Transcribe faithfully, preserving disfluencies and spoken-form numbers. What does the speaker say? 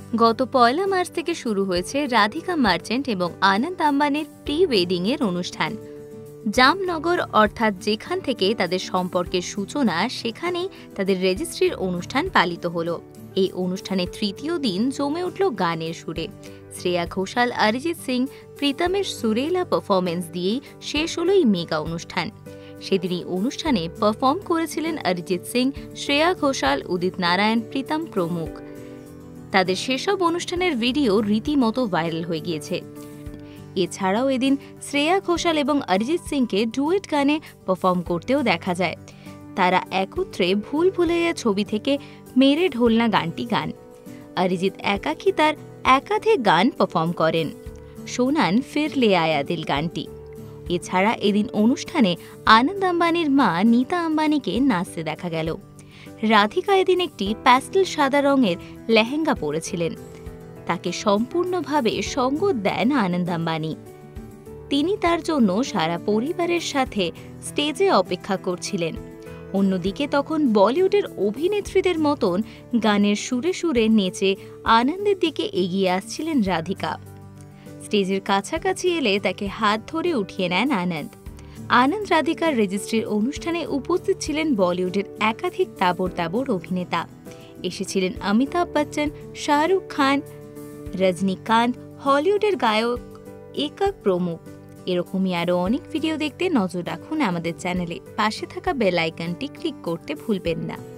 গত পয়লা মার্চ থেকে শুরু হয়েছে রাধিকা মার্চেন্ট এবং আনন্দ আম্বানির প্রি ওয়েডিং এর অনুষ্ঠান। জামনগর অর্থাৎ যেখান থেকে তাদের সম্পর্কের সূচনা, সেখানেই তাদের রেজিস্ট্রির অনুষ্ঠান পালিত হলো। এই অনুষ্ঠানের তৃতীয় দিন জমে উঠল গানের সুরে। শ্রেয়া ঘোষাল, অরিজিৎ সিং, প্রীতমের সুরেলা পারফরমেন্স দিয়েই শেষ হলো এই মেগা অনুষ্ঠান। সেদিন এই অনুষ্ঠানে পারফর্ম করেছিলেন অরিজিৎ সিং, শ্রেয়া ঘোষাল, উদিত নারায়ণ, প্রীতম প্রমুখ। তাদের সেসব অনুষ্ঠানের ভিডিও রীতিমতো ভাইরাল হয়ে গিয়েছে। এছাড়াও এদিন শ্রেয়া ঘোষাল এবং অরিজিৎ সিংকে ডুয়েট গানে পারফর্ম করতেও দেখা যায়। তারা একত্রে ভুল ভুলাইয়া ছবি থেকে মেরে ঢোলনা গানটি গান। অরিজিৎ একাকী তার একাধিক গান পারফর্ম করেন, শোনান ফির লে আয়া দিল গানটি। এছাড়া এদিন অনুষ্ঠানে আনন্দ আম্বানির মা নীতা আম্বানিকে নাচতে দেখা গেল। রাধিকা এদিন একটি প্যাস্টেল সাদা রঙের লেহেঙ্গা পরেছিলেন। তাকে সম্পূর্ণভাবে সঙ্গত দেন আনন্দ আম্বানি। তিনি তার জন্য সারা পরিবারের সাথে স্টেজে অপেক্ষা করছিলেন। অন্যদিকে তখন বলিউডের অভিনেত্রীদের মতন গানের সুরে সুরে নেচে আনন্দের দিকে এগিয়ে আসছিলেন রাধিকা। স্টেজের কাছাকাছি এলে তাকে হাত ধরে উঠিয়ে নেন আনন্দ। আনন্দ রাধিকার রেজিস্ট্রির অনুষ্ঠানে উপস্থিত ছিলেন বলিউডের একাধিক তাবড় তাবড় অভিনেতা। এসেছিলেন অমিতাভ বচ্চন, শাহরুখ খান, রজনীকান্ত, হলিউডের গায়ক একক প্রমুখ। এরকমই আরও অনেক ভিডিও দেখতে নজর রাখুন আমাদের চ্যানেলে। পাশে থাকা বেল আইকনটি ক্লিক করতে ভুলবেন না।